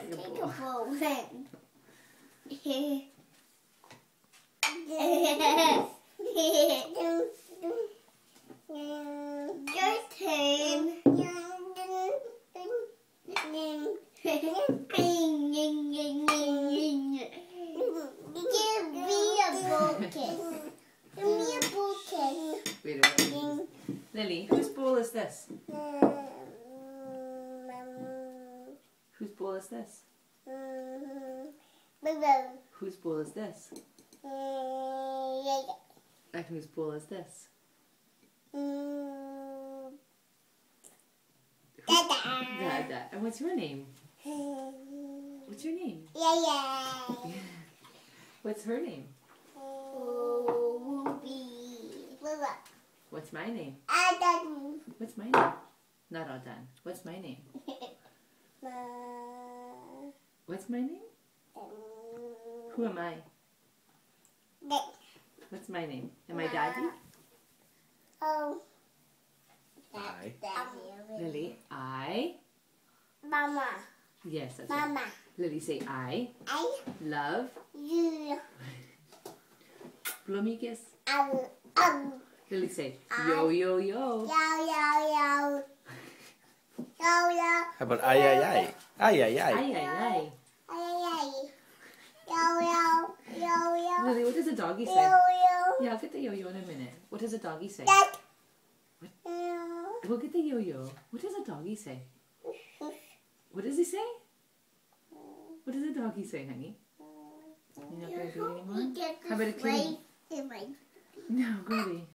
your Take bowl. a bowl then. Your turn. Give me a bucket. Give me a bucket. Wait a minute. Lily, whose bowl is this? Whose bowl is this? Whose bowl is this? And whose bowl is this? Dada. And what's your name? What's your name? What's her name? What's my name? What's my name? Not Aldan. What's my name? What's my name? Who am I? What's my name? Am I Daddy? I. Lily, I. Mama. Yes, that's Mama. right. Lily, say I. I. Love. You. Blow me a kiss. Um. Lily, say yo, yo, yo. Yo. How about ay, ay, ay? Ay, ay, ay. Ay, ay, ay. Yo. Lily, what does a doggy say? Yeah, I'll get the yo-yo in a minute. What does a doggy say? We'll get the yo-yo. What does a doggy say? What does he say? What does a doggy say, honey? You're not going to do it anymore? How about a kitty? No, Goldie.